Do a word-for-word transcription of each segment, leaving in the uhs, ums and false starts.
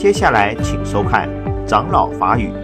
接下来请收看长老法语。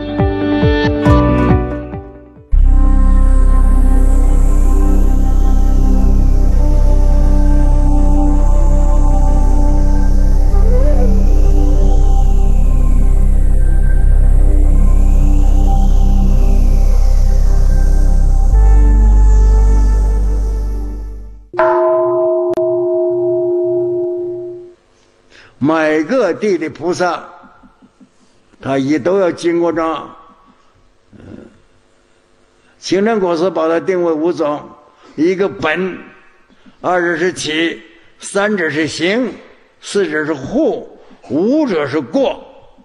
每个地的菩萨，他也都要经过这，嗯，清凉果实把它定为五种：一个本，二者是起，三者是行，四者是护，五者是过。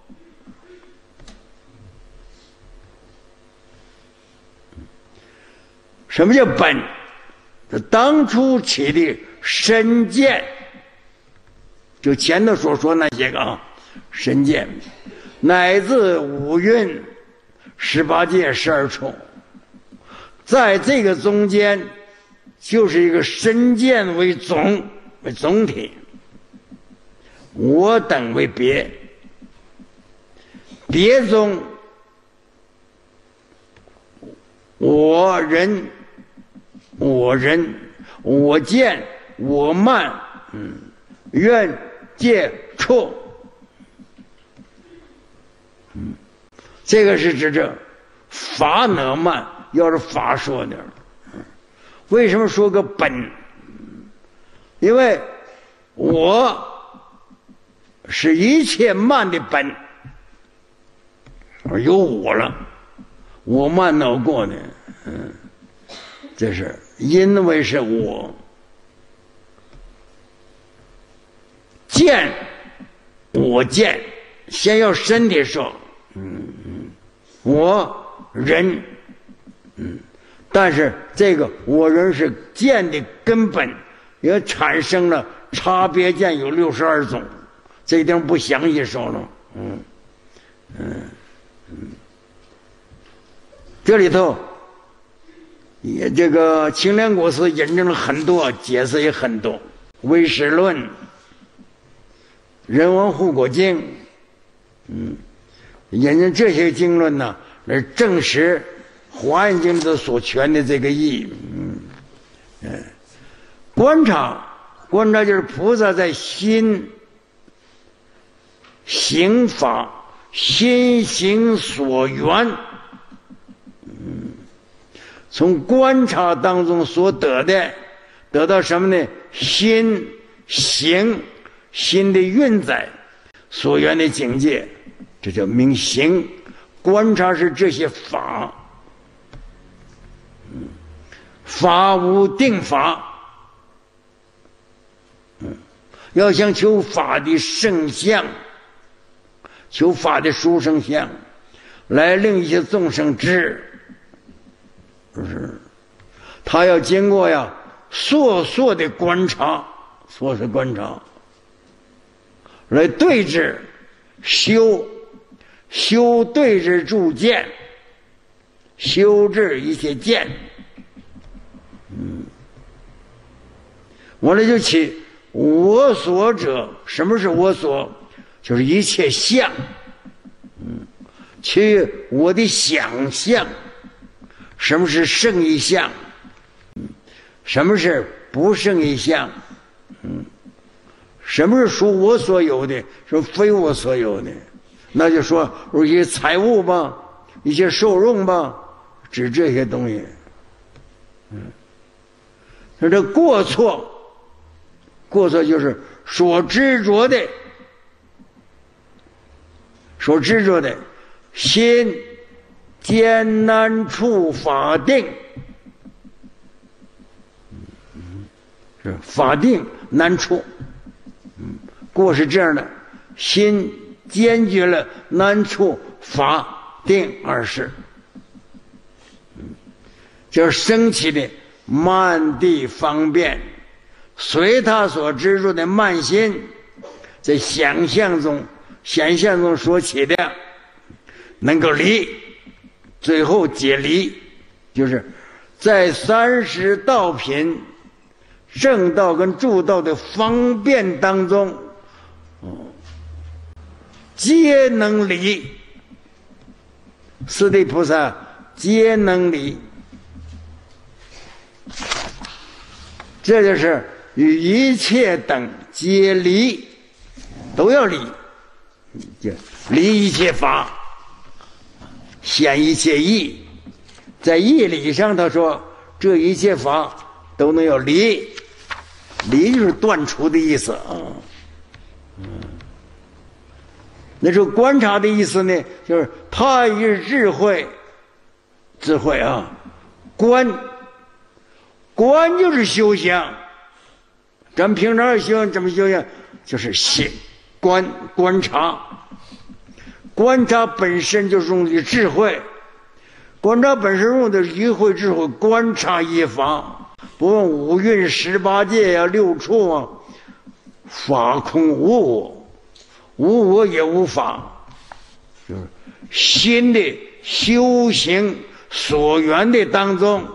什么叫本？这当初起的身见。就前头所说那些个啊，身见，乃至五蕴、十八界、十二处，在这个中间，就是一个身见为总为总体，我等为别，别中我人、我人、我见、我慢，嗯，愿。界处，嗯，这个是指这法呢慢，要是法说的。为什么说个本？因为我是一切慢的本，有我了，我慢恼过的，嗯，这是因为是我。见，我见，先要身体说，嗯嗯，我人，嗯，但是这个我人是见的根本，也产生了差别见有六十二种，这一点不详细说了，嗯嗯嗯，这里头也这个清凉果实引证了很多，解释也很多，唯识论。人王护国经，嗯，引证这些经论呢，来证实华严经的所传的这个意，嗯，嗯，观察，观察就是菩萨在心行法，心行所缘，嗯，从观察当中所得的，得到什么呢？心行。心的运载所缘的境界，这叫明行。观察是这些法，嗯，法无定法，嗯，要想求法的圣相，求法的殊胜相，来令一些众生知，不是？他要经过呀烁烁的观察，烁烁观察。来对治修修对治助见，修治一切见，嗯，完了就起我所者。什么是我所？就是一切相，嗯，去我的想象。什么是胜一相？嗯，什么是不胜一相？嗯。什么是属我所有的，是非我所有的？那就说一些财物吧，一些受用吧，指这些东西。嗯，说这过错，过错就是所执着的，所执着的心艰难处法定，是法定难处。嗯，过是这样的，心坚决了难处法定二事，嗯，就是升起的慢地方便，随他所执着的慢心，在想象中、想象中所起的，能够离，最后解离，就是在三十道品。正道跟助道的方便当中， 皆能离。四谛菩萨皆能离，这就是与一切等皆离，都要离，就离一切法，显一切义。在义理上，他说这一切法都能要离，离就是断除的意思啊。嗯，那时候观察的意思呢，就是他以智慧，智慧啊，观，观就是修行。咱们平常修行怎么修行？就是心观观察，观察本身就是用的智慧，观察本身用的一慧智慧观察一法，不用五蕴十八界呀、啊、六处啊，法空无我，无我也无法，就是心的修行所缘的当中，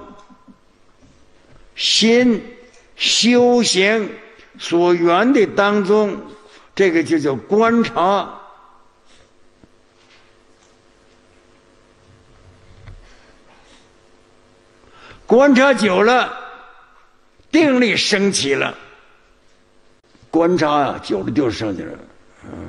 心修行所缘的当中，这个就叫观察。观察久了，定力升起了。观察啊，久了就升起了。嗯，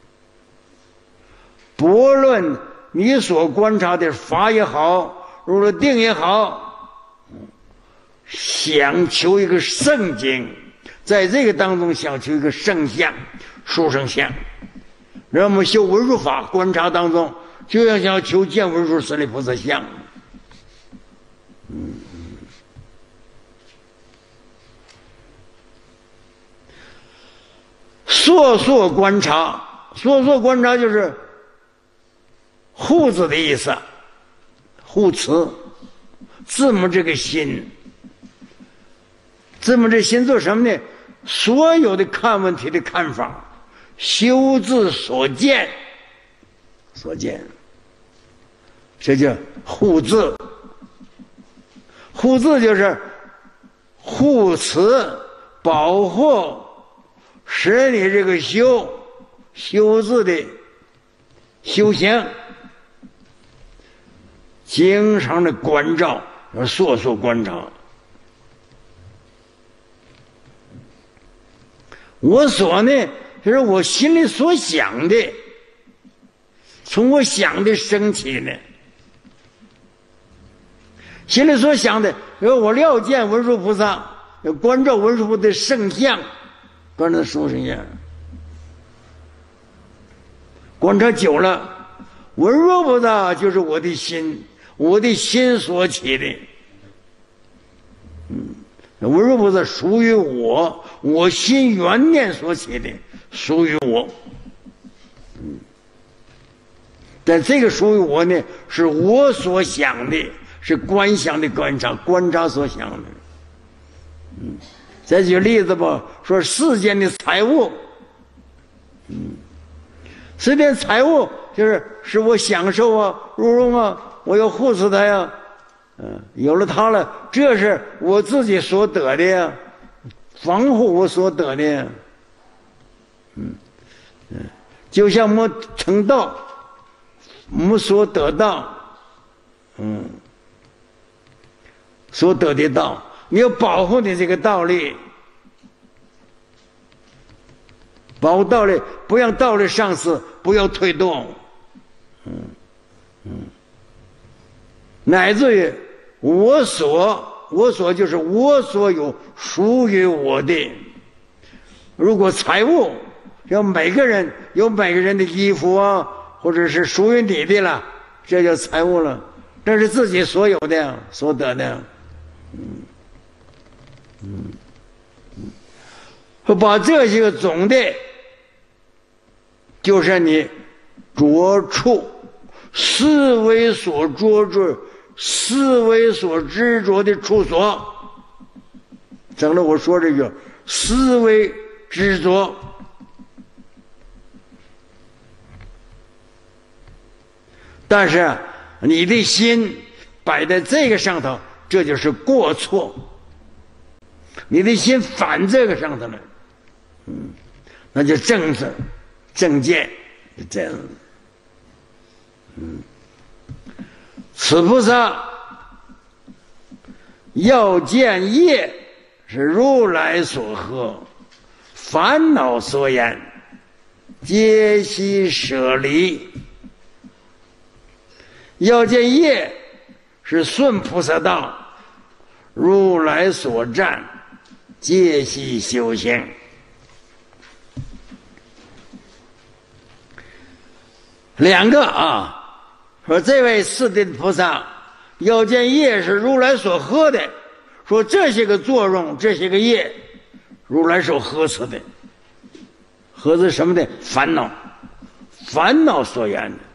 不论你所观察的法也好，入了定也好，想求一个圣境，在这个当中想求一个圣相、殊胜相。让我们修文殊法观察当中，就要想求见文殊舍利菩萨相。嗯。烁烁观察，烁烁观察就是护字的意思，护持，字母这个心，字母这心做什么呢？所有的看问题的看法，修字所见，所见，这叫护字。护字就是护持、保护。使你这个修修字的修行，经常的关照，要烁烁观察。我所呢，就是我心里所想的，从我想的升起呢，心里所想的，因为我料见文殊菩萨，要关照文殊菩萨的圣相。观察殊胜相，观察久了，文殊菩萨就是我的心，我的心所起的。嗯，文殊菩萨属于我，我心原念所起的，属于我。嗯，但这个属于我呢，是我所想的，是观想的观察，观察所想的。嗯。再举例子吧，说世间的财物，嗯，世间财物就是使我享受啊、入荣啊，我要护持它呀，嗯，有了它了，这是我自己所得的呀，防护我所得的呀，嗯嗯，就像我们成道，我们所得到，嗯，所得的道。你要保护你这个道理，保护道理，不让道理上司，不要推动，嗯嗯，乃至于我所，我所就是我所有属于我的。如果财物，要每个人有每个人的衣服啊，或者是属于你的了，这叫财物了，这是自己所有的，所得的，嗯。嗯，嗯，把这些个总的，就是你着处思维所着着，思维所执着的处所，整了我说这个思维执着，但是你的心摆在这个上头，这就是过错。你的心反这个上头了，嗯，那就正字正见， 就这样。嗯，此菩萨要见业，是如来所呵，烦恼所言，皆悉舍离。要见业，是顺菩萨道，如来所赞，皆悉修行。两个啊，说这位四谛菩萨要见业是如来所呵的，说这些个作用，这些个业，如来所呵斥的，呵斥什么的？烦恼，烦恼所言的。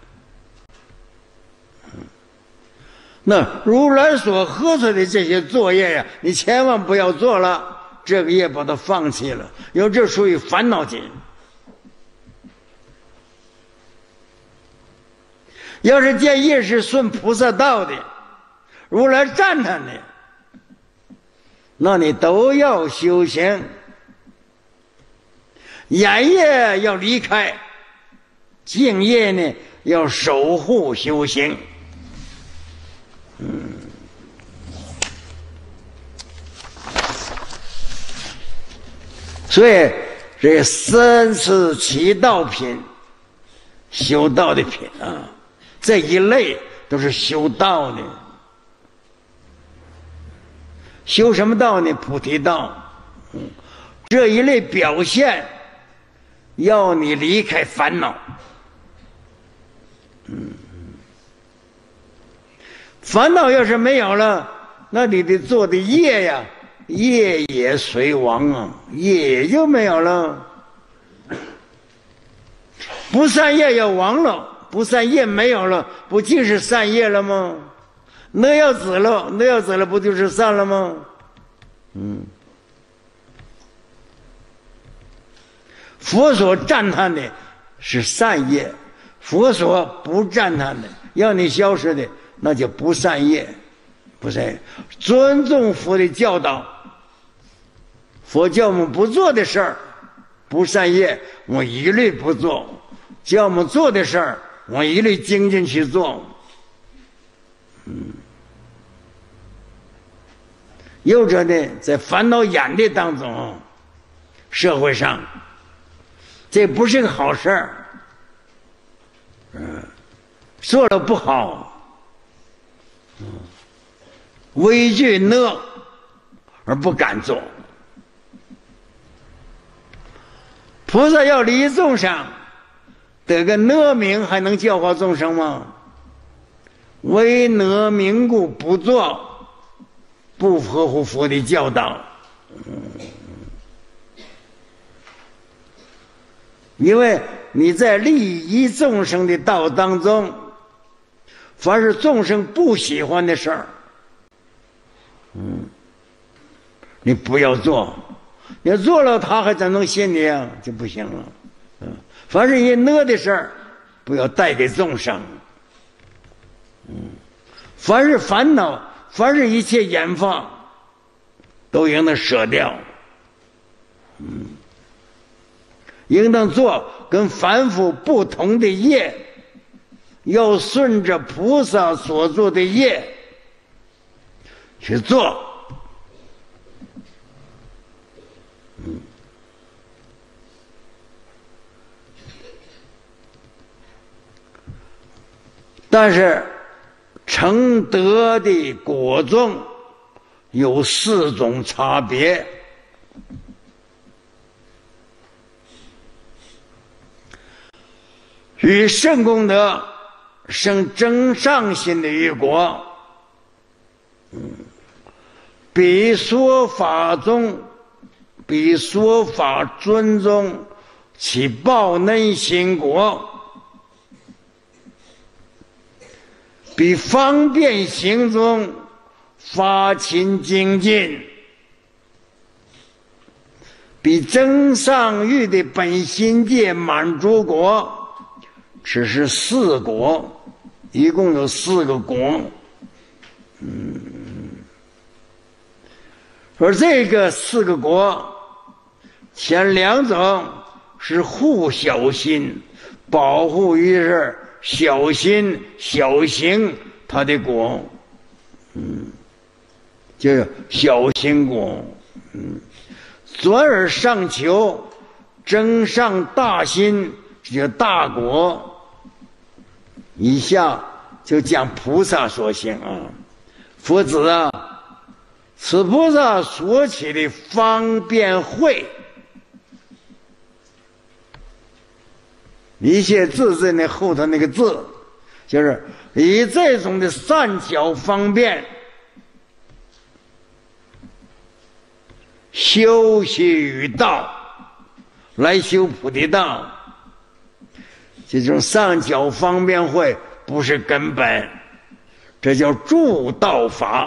那如来所呵斥的这些作业呀，你千万不要做了，这个业把它放弃了，因为这属于烦恼尽。要是见业是顺菩萨道的，如来赞叹的，那你都要修行。眼业要离开，净业呢要守护修行。嗯，所以这三次七道品，修道的品啊，这一类都是修道的。修什么道呢？菩提道。嗯，这一类表现要你离开烦恼。嗯，烦恼要是没有了，那你的做的业呀，业也随亡啊，业也就没有了。不善业要亡了，不善业没有了，不就是善业了吗？那要止了，那要止了，不就是善了吗？嗯，佛所赞叹的是善业，佛所不赞叹的，要你消失的，那就不善业，不善业。尊重佛的教导，佛叫我们不做的事儿，不善业，我一律不做；叫我们做的事儿，我一律精进去做。嗯，有者呢，在烦恼眼的当中，社会上，这不是个好事儿。嗯，做了不好，嗯，畏惧恶而不敢做。菩萨要利益众生，得个恶名还能教化众生吗？为恶名故不做，不合乎佛的教导。嗯，因为你在利益众生的道当中，凡是众生不喜欢的事儿，嗯，你不要做。你做了，他还怎能信你啊？就不行了。嗯，凡是一恶的事儿，不要带给众生。嗯，凡是烦恼，凡是一切眼法，都应当舍掉。嗯，应当做跟凡夫不同的业，要顺着菩萨所做的业去做。嗯，但是成德的果种有四种差别。与圣功德生真上心的欲果，嗯，比说法中，比说法尊中其报能心果，比方便行中发勤精进，比真上欲的本心界满足果，只是四果，一共有四个果。嗯，而这个四个果，前两种是护小心， 保护于是小心小行他的果，嗯，就是小行果，嗯，转而上求，争上大心，这叫大果。以下就讲菩萨所行啊，佛子啊，此菩萨所起的方便慧，一切字字那后头那个字，就是以这种的善巧方便修习于道，来修菩提道。这种善巧方便慧不是根本，这叫助道法，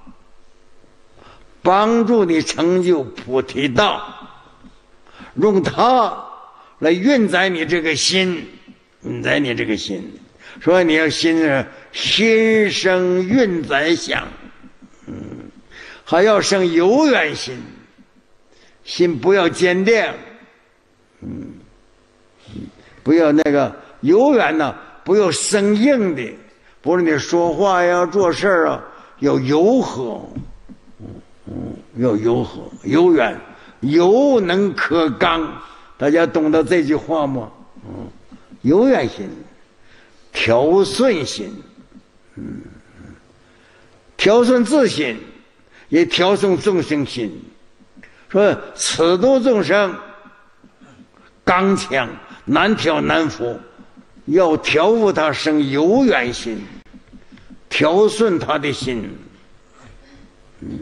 帮助你成就菩提道，用它来运载你这个心，运载你这个心。所以你要心是心生运载想，嗯，还要生有远心，心不要坚定，嗯，不要那个有远呢，不要生硬的，不是你说话呀、做事啊，要柔和，嗯嗯，要柔和，有远，柔能克刚，大家懂得这句话吗？嗯，有远心，调顺心，嗯，调顺自心，也调顺众生心。说此度众生刚强，难调难服，要调伏他生有远心，调顺他的心，嗯，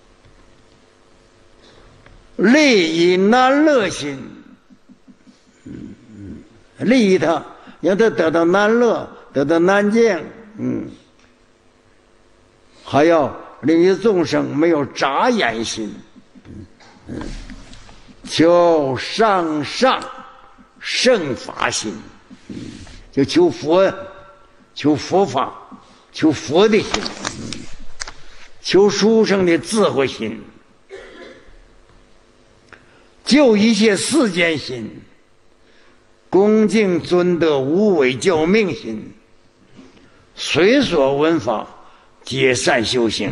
利益难乐心，嗯嗯，利益他，让他得到难乐，得到难境，嗯，还要令于众生没有眨眼心，嗯，求上上圣法心，嗯，就求佛，求佛法，求佛的心，嗯，求殊胜的智慧心，救一切世间心，恭敬尊德无为教命心，随所闻法皆善修行。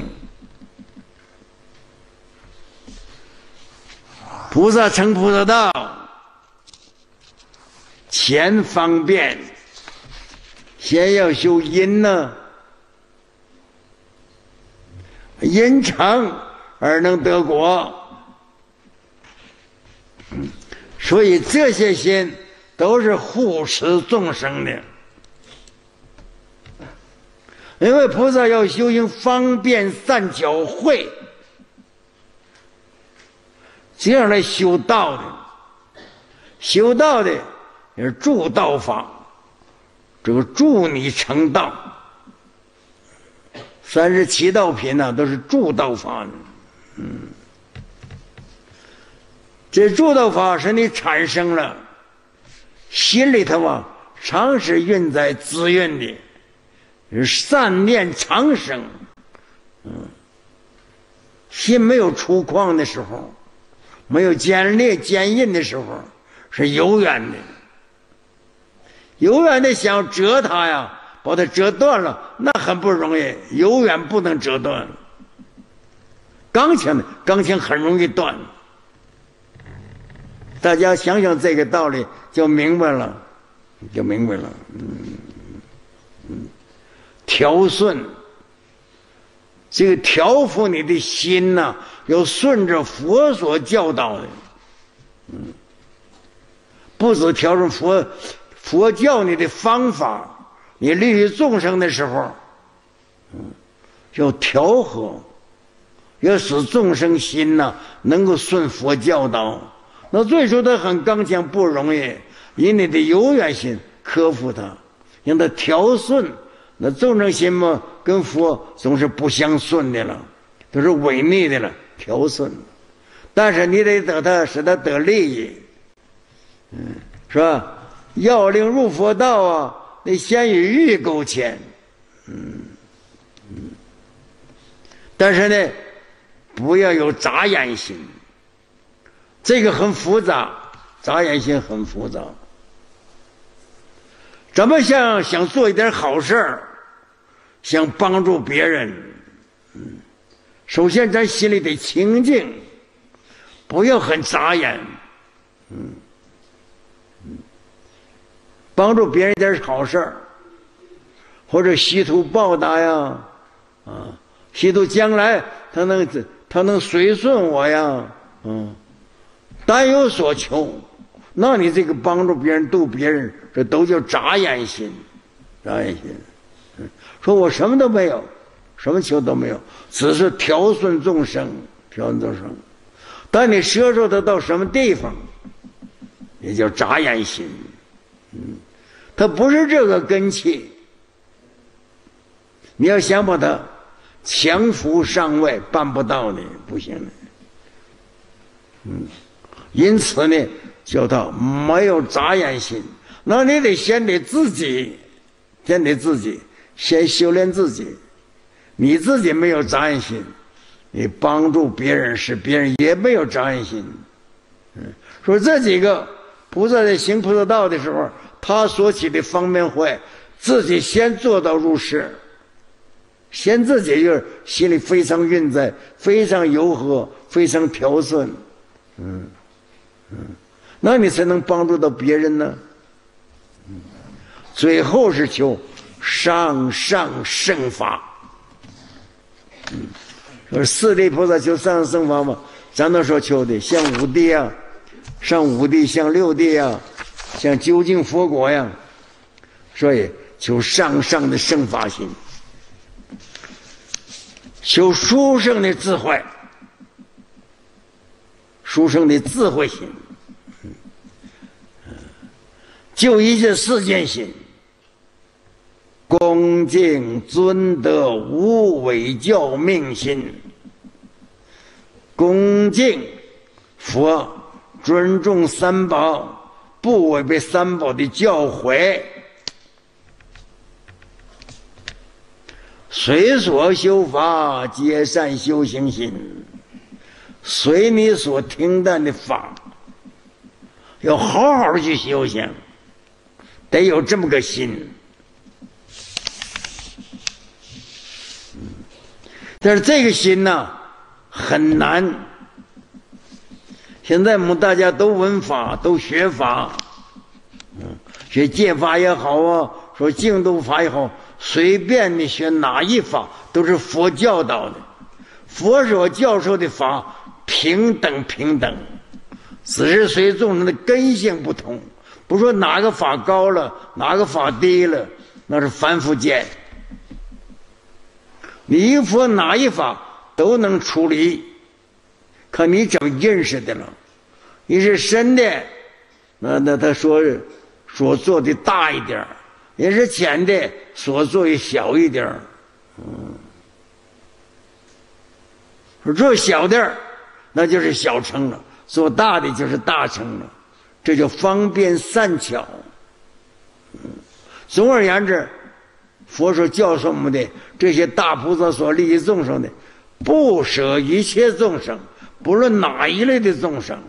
菩萨成菩萨道，前方便，先要修因呢，因成而能得果。所以这些心都是护持众生的，因为菩萨要修行方便善巧慧，这样来修道的，修道的也是助道法，这个助你成道。三十七道品呢、啊，都是助道法的，嗯，这助道法使你产生了心里头啊，常是运载滋润的，是善念常生，嗯，心没有粗犷的时候，没有坚烈坚硬的时候，是有远的，有远的想折它呀，把它折断了，那很不容易，有远不能折断。钢琴的钢琴很容易断，大家想想这个道理就明白了，就明白了。嗯嗯，调顺，这个调伏你的心呐、啊，要顺着佛所教导的。嗯，不只调顺佛佛教你的方法，你利于众生的时候，嗯，要调和，要使众生心呐、啊、能够顺佛教导。那最初他很刚强不容易，以你的有远心克服他，让他调顺。那众生心嘛，跟佛总是不相顺的了，都是违逆的了，调顺。但是你得得他，使他得利益，嗯，是吧？要令入佛道啊，得先与欲勾牵，嗯嗯。但是呢，不要有眨眼心。这个很复杂，眨眼心很复杂。 咱们想想做一点好事儿，想帮助别人，嗯，首先咱心里得清净，不要很扎眼，嗯，嗯，帮助别人一点好事儿，或者希图报答呀，啊，希图将来他能他能随顺我呀，嗯，但有所求。那你这个帮助别人、度别人，这都叫眨眼心，眨眼心。嗯，说我什么都没有，什么求都没有，只是调顺众生，调顺众生。但你摄受它到什么地方，也叫眨眼心。嗯，它不是这个根器，你要想把它强扶上位，办不到的，不行的。嗯，因此呢。叫他没有眨眼心，那你得先得自己，先得自己，先修炼自己。你自己没有眨眼心，你帮助别人时，别人也没有眨眼心。嗯，说这几个菩萨在行菩萨道的时候，他所起的方便会，自己先做到入世，先自己就是心里非常运在，非常柔和，非常调顺。嗯嗯。那你才能帮助到别人呢。嗯，最后是求上上圣法。嗯，说四地菩萨求上上圣法嘛，咱都说求的像五地啊，像五地，像六地啊，像究竟佛国呀，所以求上上的圣法心，求殊胜的智慧，殊胜的智慧心。就一切世间心，恭敬尊德无违教命心，恭敬佛，尊重三宝，不违背三宝的教诲，随所修法皆善修行心，随你所听到的法，要好好去修行，得有这么个心。但是这个心呢很难。现在我们大家都闻法，都学法，嗯，学戒法也好啊，说净土法也好，随便你学哪一法都是佛教导的，佛所教授的法平等平等，只是随众生的根性不同，不说哪个法高了，哪个法低了，那是凡夫见。你一佛哪一法都能处理，看你怎么认识的了。你是深的，那那他说所做的大一点，也是浅的，所做的小一点。嗯，说做小点那就是小乘了，做大的就是大乘了，这就方便善巧。嗯，总而言之，佛所教授我们的这些大菩萨所利益众生的，不舍一切众生，不论哪一类的众生。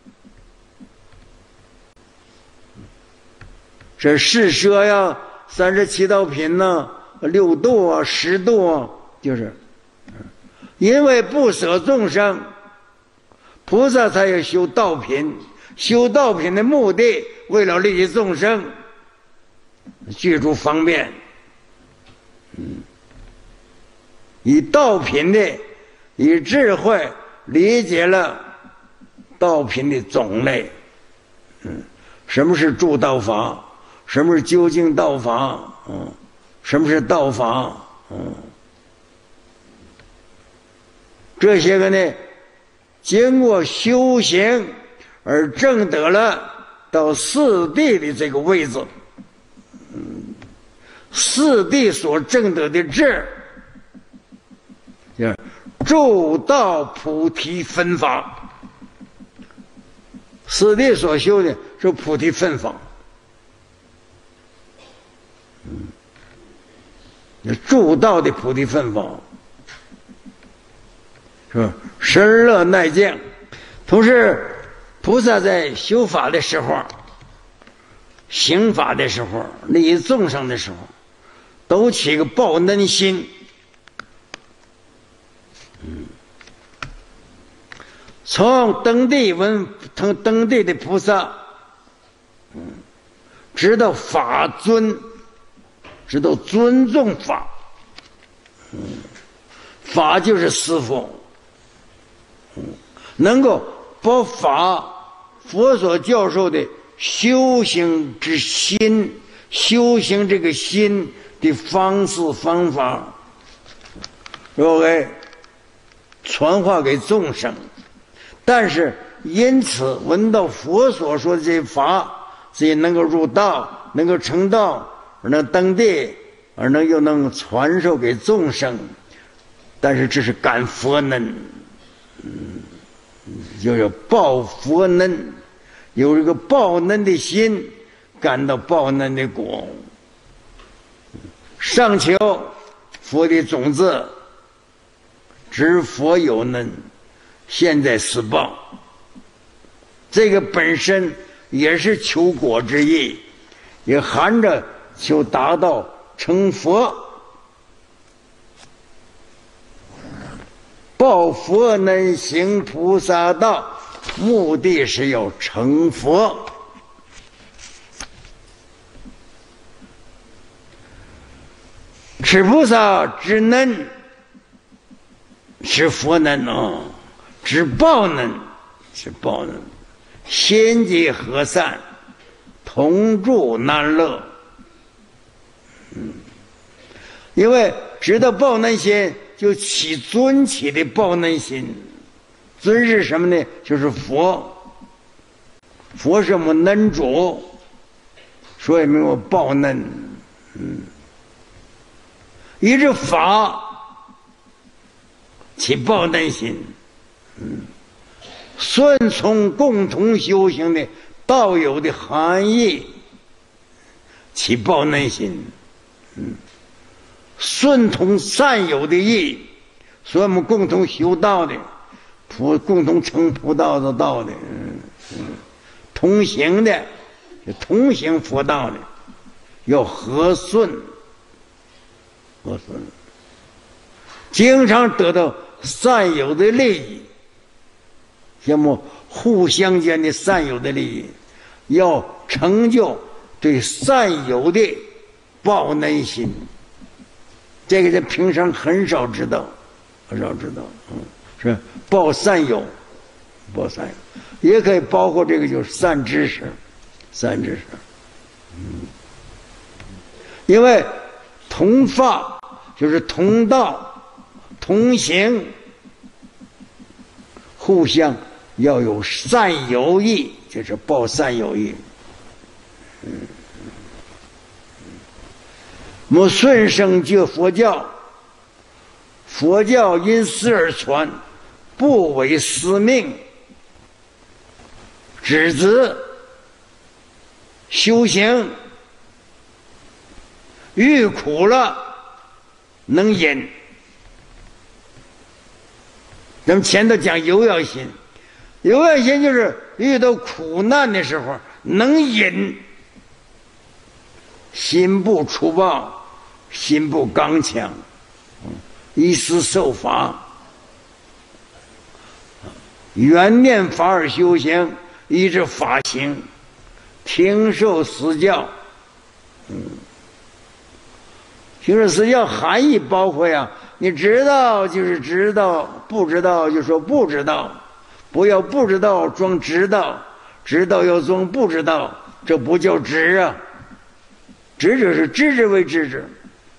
这是舍呀，三十七道品呐、啊，六度啊，十度啊，就是因为不舍众生，菩萨才要修道品。修道品的目的，为了利益众生，居住方便。嗯，以道品的，以智慧理解了道品的种类。嗯，什么是助道法？什么是究竟道法？嗯，什么是道法？嗯，这些个呢，经过修行而证得了到四谛的这个位置。嗯，四谛所证得的智，就是助道菩提分法。四谛所修的是菩提分法。嗯，助道的菩提分法，是吧？深乐耐静。同时，菩萨在修法的时候， 行法的时候，利益众生的时候，都起个报恩心。嗯，从登地闻登登地的菩萨，嗯，知道法尊，知道尊重法。嗯，法就是师父。嗯，能够把法佛所教授的修行之心，修行这个心的方式方法，要给传化给众生。但是因此闻到佛所说的这些法，自己能够入道，能够成道，而能登地，而能又能传授给众生。但是这是感佛恩，嗯，就要报佛恩，有这个报恩的心，感到报恩的果。上求佛的种子，知佛有恩，现在施报。这个本身也是求果之意，也含着求达到成佛。报佛恩，行菩萨道，目的是要成佛。持菩萨之恩是佛恩啊，知报恩是报恩，先结和善，同住难乐。嗯，因为知道报恩心，就起尊起的报恩心。尊是什么呢？就是佛。佛是我们恩主，所以没有报恩。嗯，依着法起报恩心。嗯，顺从共同修行的道友的含义，起报恩心。嗯，顺从善友的意，所以我们共同修道的，普共同成菩道的道的，嗯嗯，同行的，同行佛道的，要和顺，和顺，经常得到善友的利益。要么互相间的善友的利益，要成就对善友的报恩心。这个人平常很少知道，很少知道，嗯，是报善友，报善友，也可以包括这个就是善知识，善知识，嗯，因为同法就是同道，同行，互相要有善友义，就是报善友义。嗯，我们顺生就佛教，佛教因师而传，不违师命，只知修行，遇苦了能忍。咱们前头讲有要心，有要心就是遇到苦难的时候能忍，心不粗暴，心不刚强，一时受罚，缘念法而修行，依着法行，听受实教。嗯，听受实教含义包括呀，你知道就是知道，不知道就说不知道，不要不知道装知道，知道要装不知道，这不叫知啊。知者是知之为知之。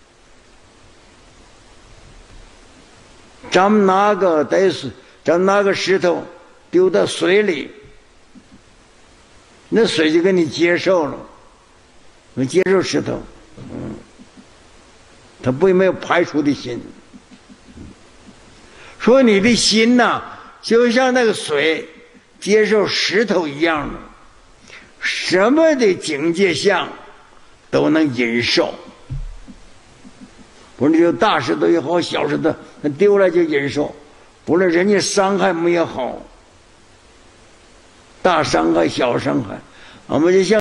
咱们拿个带水，咱们拿个石头丢到水里，那水就给你接受了，你接受石头，嗯，它不会没有排除的心。说你的心呐、啊，就像那个水接受石头一样的，什么的境界相都能忍受。不论就大石头也好，小石头丢了就忍受，不论人家伤害我们也好，大伤害小伤害，我们就像